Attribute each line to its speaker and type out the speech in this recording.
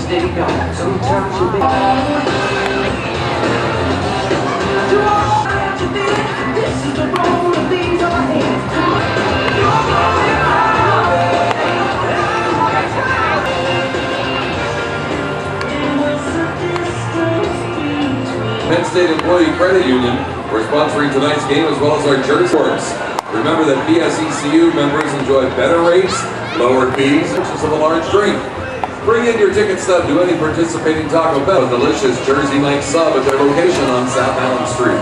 Speaker 1: steady going. Sometimes you make this is the role of these on my hands.
Speaker 2: Penn State Employee Credit Union, we're sponsoring tonight's game as well as our jersey sports. Remember that PSECU members enjoy better rates, lower fees, purchase of a large drink. Bring in your ticket stub to any participating Taco Bell, a delicious Jersey night sub at their location on South Allen Street.